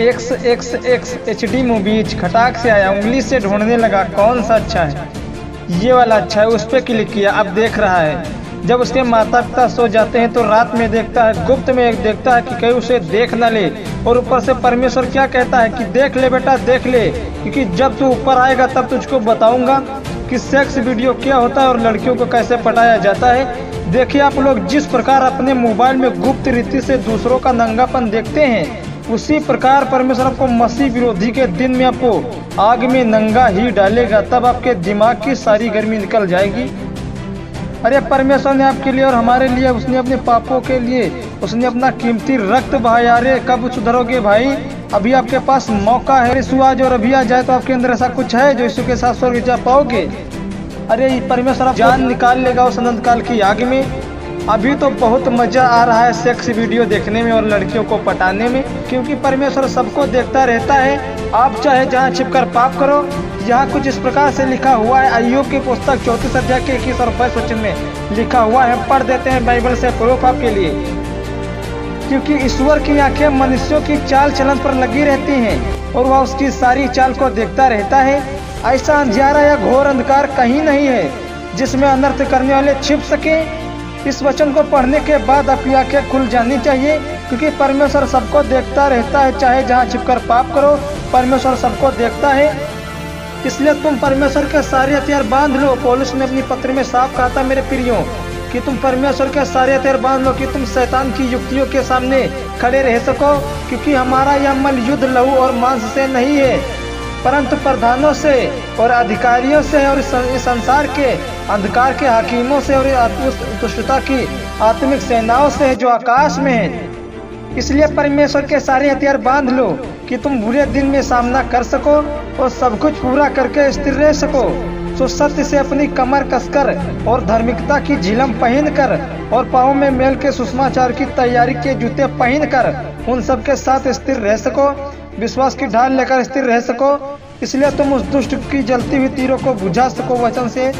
XXX HD movies खटाक से आया, उंगली से ढूंढने लगा कौन सा अच्छा है, ये वाला अच्छा है, उस पर क्लिक किया, अब देख रहा है। जब उसके माता पिता सो जाते हैं तो रात में देखता है, गुप्त में देखता है कि कहीं उसे देख न ले। और ऊपर से परमेश्वर क्या कहता है कि देख ले बेटा देख ले, क्योंकि जब तू ऊपर आएगा तब तुझको बताऊंगा कि सेक्स वीडियो क्या होता है और लड़कियों को कैसे पटाया जाता है। देखिए आप लोग जिस प्रकार अपने मोबाइल में गुप्त रीति से दूसरों का नंगापन देखते हैं, उसी प्रकार परमेश्वर आपको मसीह विरोधी के दिन में आपको आग में नंगा ही डालेगा, तब आपके दिमाग की सारी गर्मी निकल जाएगी। अरे परमेश्वर ने आपके लिए और हमारे लिए, उसने अपने पापों के लिए उसने अपना कीमती रक्त बहाया। अरे कब सुधरोगे भाई, अभी आपके पास मौका है। यीशु आज और अभी आ जाए तो आपके अंदर ऐसा कुछ है जो यीशु के साथ स्वर्ग जा पाओगे। अरे परमेश्वर आप जान निकाल लेगा उस अनंत काल की आग में। अभी तो बहुत मजा आ रहा है सेक्स वीडियो देखने में और लड़कियों को पटाने में, क्योंकि परमेश्वर सबको देखता रहता है। आप चाहे जहाँ छिपकर पाप करो। यहाँ कुछ इस प्रकार से लिखा हुआ है, अय्यूब की पुस्तक 34 अध्याय के 21 और 22 वचन में लिखा हुआ है। पढ़ देते हैं बाइबल से प्रूफ आपके लिए। क्योंकि ईश्वर की आंखें मनुष्यों की चाल चलन पर लगी रहती हैं और वह उसकी सारी चाल को देखता रहता है। ऐसा अंधियारा या घोर अंधकार कहीं नहीं है जिसमें अनर्थ करने वाले छिप सके। इस वचन को पढ़ने के बाद आपकी आंखें खुल जानी चाहिए, क्योंकि परमेश्वर सबको देखता रहता है। चाहे जहाँ छिपकर पाप करो, परमेश्वर सबको देखता है। इसलिए तुम परमेश्वर के सारे हथियार बांध लो। पौलुस ने अपनी पत्र में साफ कहा था मेरे प्रियो कि तुम परमेश्वर के सारे हथियार बांध लो, कि तुम शैतान की युक्तियों के सामने खड़े रह सको। क्योंकि हमारा यह अमल युद्ध लहू और मांस से नहीं है, परंतु प्रधानों से और अधिकारियों से और इस संसार के अंधकार के हाकिमों से और दुष्टता की आत्मिक सेनाओं से जो आकाश में है। इसलिए परमेश्वर के सारे हथियार बांध लो कि तुम बुरे दिन में सामना कर सको और सब कुछ पूरा करके स्थिर रह सको। सो सत्य से अपनी कमर कसकर और धार्मिकता की झिलम पहनकर और पाँव में मेल के सुषमाचार की तैयारी के जूते पहनकर उन सब के साथ स्थिर रह सको। विश्वास की ढाल लेकर स्थिर रह सको। इसलिए तुम उस दुष्ट की जलती हुई तीरों को बुझा सको वचन से,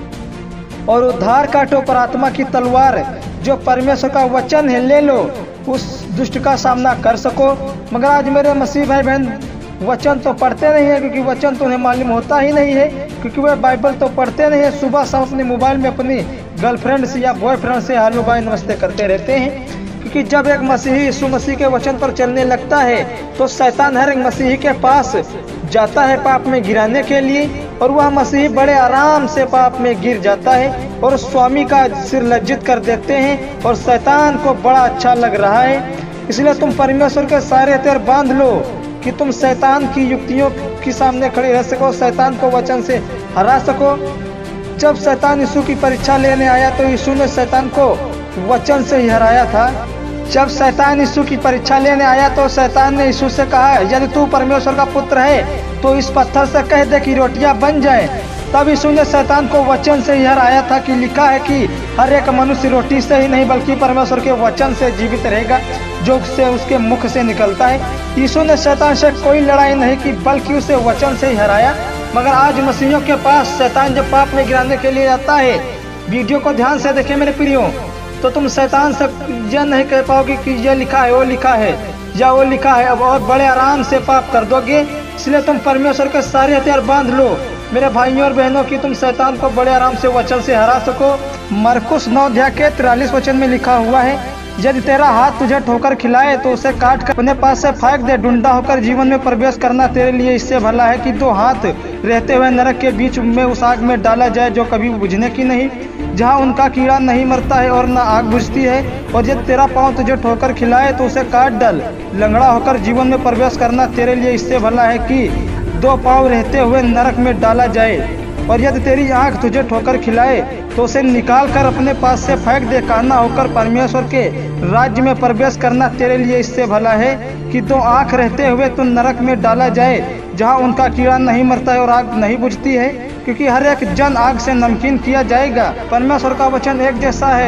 और उद्धार काटो पर आत्मा की तलवार जो परमेश्वर का वचन है ले लो, उस दुष्ट का सामना कर सको। मगर आज मेरे मसीह भाई बहन वचन तो पढ़ते नहीं है, क्योंकि वचन तो उन्हें मालूम होता ही नहीं है, क्योंकि वे बाइबल तो पढ़ते नहीं है। सुबह शाम अपने मोबाइल में अपनी गर्लफ्रेंड से या बॉयफ्रेंड से हालो बाय नमस्ते करते रहते हैं। क्योंकि जब एक मसीही यीशु मसीह के वचन पर चलने लगता है तो शैतान हर एक मसीही के पास जाता है पाप में गिराने के लिए, और वह मसीही बड़े आराम से पाप में गिर जाता है और स्वामी का सिर लज्जित कर देते हैं, और शैतान को बड़ा अच्छा लग रहा है। इसलिए तुम परमेश्वर के सारे हथियार बांध लो कि तुम शैतान की युक्तियों के सामने खड़े रह सको, शैतान को वचन से हरा सको। जब शैतान यीशु की परीक्षा लेने आया तो यीशु ने शैतान को वचन से ही हराया था। जब शैतान यीशु की परीक्षा लेने आया तो शैतान ने यीशु से कहा, यदि तू परमेश्वर का पुत्र है तो इस पत्थर से कह दे कि रोटियां बन जाए। तब यीशु ने शैतान को वचन से ही हराया था कि लिखा है कि हर एक मनुष्य रोटी से ही नहीं बल्कि परमेश्वर के वचन से जीवित रहेगा, जो उसके मुख से निकलता है। यीशु ने शैतान से कोई लड़ाई नहीं की, बल्कि उसे वचन से ही हराया। मगर आज मसीहियों के पास शैतान जब पाप में गिराने के लिए आता है, वीडियो को ध्यान से देखें मेरे प्रियो, तो तुम शैतान से यह नहीं कह पाओगे कि यह लिखा है वो लिखा है या वो लिखा है, अब और बड़े आराम से पाप कर दोगे। इसलिए तुम परमेश्वर के सारे हथियार बांध लो मेरे भाइयों और बहनों, की तुम शैतान को बड़े आराम से वचन से हरा सको। मरकुस 9 अध्याय के 43 वचन में लिखा हुआ है, यदि तेरा हाथ तुझे ठोकर खिलाए तो उसे काट कर अपने पास से फेंक दे। डुंडा होकर जीवन में प्रवेश करना तेरे लिए इससे भला है कि 2 हाथ रहते हुए नरक के बीच में उस आग में डाला जाए जो कभी बुझने की नहीं, जहाँ उनका कीड़ा नहीं मरता है और न आग बुझती है। और यदि तेरा पाँव तुझे ठोकर खिलाए तो उसे काट डाल। लंगड़ा होकर जीवन में प्रवेश करना तेरे लिए इससे भला है कि 2 पाँव रहते हुए नरक में डाला जाए। और यदि तेरी आँख तुझे ठोकर खिलाए तो उसे निकाल कर अपने पास से फेंक दे। काना होकर परमेश्वर के राज्य में प्रवेश करना तेरे लिए इससे भला है कि 2 आँख रहते हुए तो नरक में डाला जाए, जहाँ उनका कीड़ा नहीं मरता है और आग नहीं बुझती है, क्योंकि हर एक जन आग से नमकीन किया जाएगा। परमेश्वर का वचन एक जैसा है,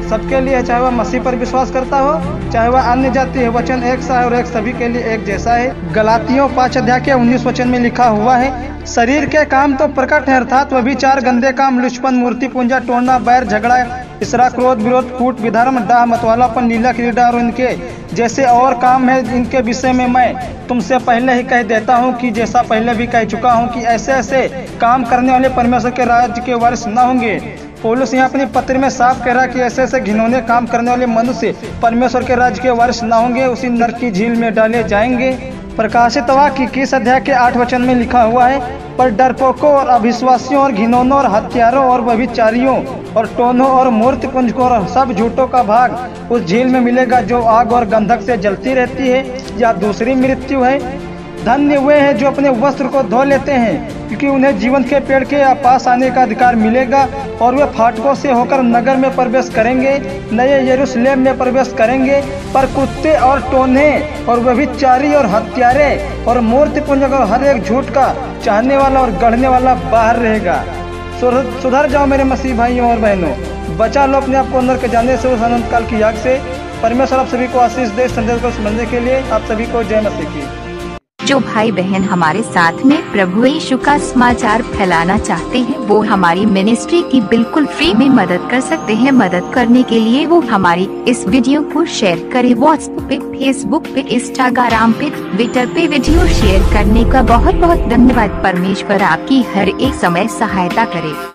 सबके लिए, चाहे वह मसीह पर विश्वास करता हो चाहे वह अन्य जाति है। वचन एक सा है और एक सभी के लिए एक जैसा है। गलातियों 5 अध्याय के 19 वचन में लिखा हुआ है, शरीर के काम तो प्रकट है, अर्थात व्यभिचार, गंदे काम, लुचपन, मूर्ति पूजा, टोना, बैर, झगड़ा, इसरा, क्रोध, विरोध, कूट, विधर्म, डाह, मतवालापन, लीला, क्रीड़ा और इनके जैसे और काम है। इनके विषय में मैं तुमसे पहले ही कह देता हूँ कि जैसा पहले भी कह चुका हूँ कि ऐसे ऐसे काम करने वाले परमेश्वर के राज्य के वारिस न होंगे। पौलुस यहाँ अपनी पत्र में साफ कह रहा है कि ऐसे ऐसे घिनौने काम करने वाले मनुष्य परमेश्वर के राज्य के वारिस न होंगे, उसी नरक की झील में डाले जाएंगे। प्रकाशित वाक्य 21 अध्याय के 8 वचन में लिखा हुआ है, पर डरपोकों और अविश्वासियों और घिनौनों और हत्यारों और व्यभिचारियों और टोनों और मूर्ति पुंजकों और सब झूठों का भाग उस झील में मिलेगा जो आग और गंधक से जलती रहती है, या दूसरी मृत्यु है। धन्य वे हैं जो अपने वस्त्र को धो लेते हैं, क्योंकि उन्हें जीवन के पेड़ के पास आने का अधिकार मिलेगा और वे फाटकों से होकर नगर में प्रवेश करेंगे, नए यरूशलेम में प्रवेश करेंगे। पर कुत्ते और टोन्हे और व्यभिचारी और हत्यारे और मूर्ति पूजक और हर एक झूठ का चाहने वाला और गढ़ने वाला बाहर रहेगा। सुधर जाओ मेरे मसीह भाइयों और बहनों, बचा लो अपने आप को अंदर के जाने से, उस अनंत काल की आग से। परमेश्वर आप सभी को आशीष दे। संदेश को समझने के लिए आप सभी को जय मसीह की। जो भाई बहन हमारे साथ में प्रभु यीशु का समाचार फैलाना चाहते हैं, वो हमारी मिनिस्ट्री की बिल्कुल फ्री में मदद कर सकते हैं। मदद करने के लिए वो हमारी इस वीडियो को शेयर करें। व्हाट्सएप पे, फेसबुक पे, इंस्टाग्राम पे, ट्विटर पे वीडियो शेयर करने का बहुत बहुत धन्यवाद। परमेश्वर आपकी हर एक समय सहायता करे।